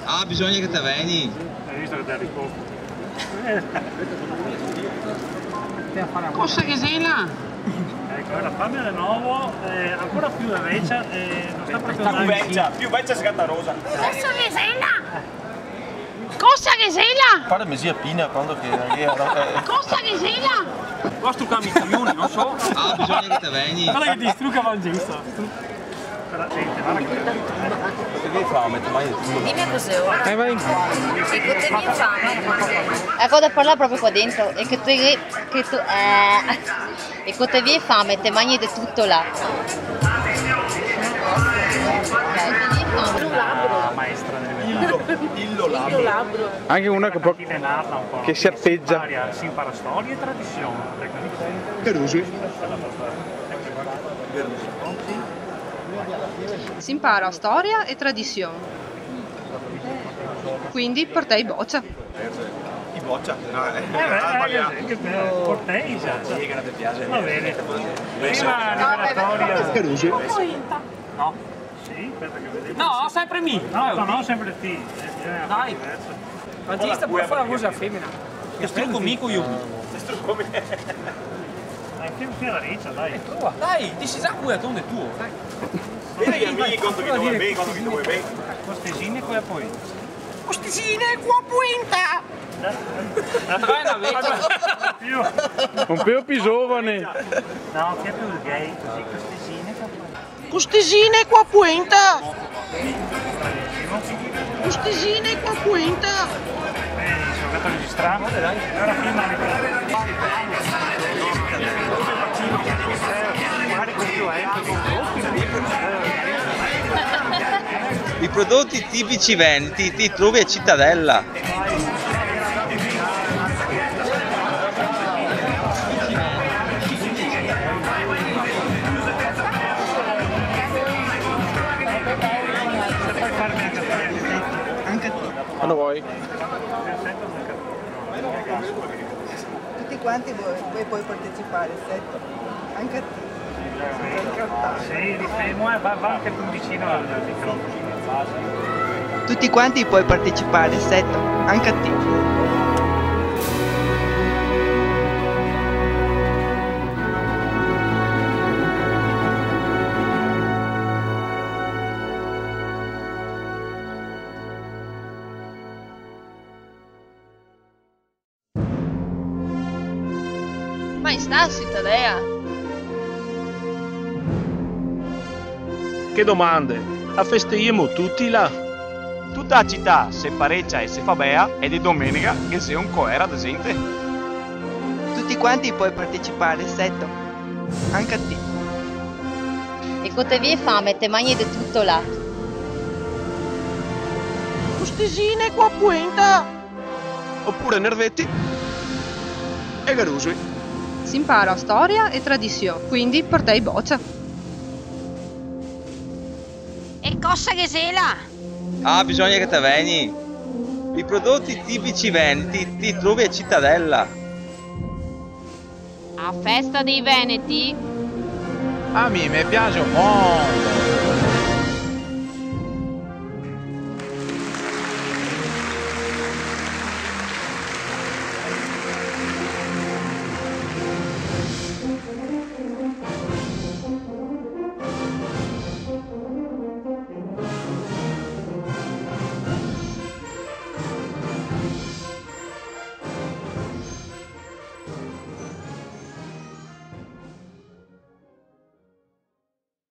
Ah, bisogna che te veni. Hai visto che ti ha risposto? Cosa che sei là? Ecco, la fame di nuovo, ancora più da vecchia, non sta proprio andando. più vecchia scattarosa. Cosa che sei là? Cosa che sei là? Fare mesi a Pina quando che Cosa che sei là? Qua struccami i coglioni, non so. Ah, bisogna che te veni. Guarda che ti strucca Vangelo. Che fame, mai Dimmi cos'è ora. Vai. E che mi fame? Ecco da parlare proprio qua dentro e che tu e che te vi fame te mangi di tutto là. Maestra del Labbro. Anche una che si atteggia. Si impara storia e tradizione. Si impara storia e tradizione. Quindi portai boccia. I boccia? Cortesia. Va bene. Prima liberatoria. No. Sì, aspetta che vedevo. No, sempre mi. No, sempre ti. Dai. Magista può fare la cosa femmina. Che strucco mico io. Anche la riccia, dai. Dai, ti si sa qui a donde tuo. Dai. Vedi che amici quando vi vuoi bene, quando vi vuoi bene. Costicine qua poi. Costicine qua punta! Vai una vecchia. Un po' più giovane. No, che è più gay, così, costicine qua poi. Costicine qua punta! Costicine qua punta! Sono andato a registrare. Ora prima I prodotti tipici veneti ti trovi a Cittadella. Quando vuoi. Tutti quanti voi puoi partecipare, certo. Anche a te. Sì, fermo e va anche più vicino al microfono. Tutti quanti puoi partecipare, certo. Anche a te. Ma sta Cittadella? Che domande? A festeggiamo tutti là? Tutta la città si pareggia e si fa bea e di domenica che sia un coera di gente. Tutti quanti puoi partecipare, certo. Anche a te. E che te vi fame te mangi di tutto là. Costicine qua punta! Oppure Nervetti e Garusui. Si impara storia e tradizione. Quindi portai boccia. E cosa che sei là? Ah, bisogna che te veni. I prodotti tipici veneti ti trovi a Cittadella. A festa dei Veneti? A me piace molto.